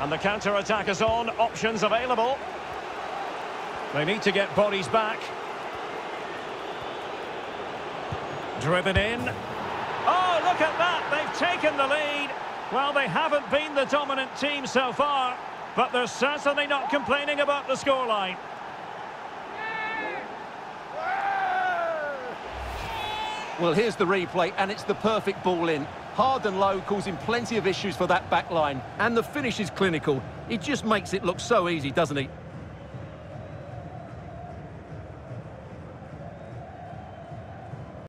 And the counter-attack is on, options available. They need to get bodies back. Driven in. Oh, look at that, they've taken the lead. Well, they haven't been the dominant team so far, but they're certainly not complaining about the scoreline. Well, here's the replay, and it's the perfect ball in. Hard and low, causing plenty of issues for that back line. And the finish is clinical. He just makes it look so easy, doesn't he?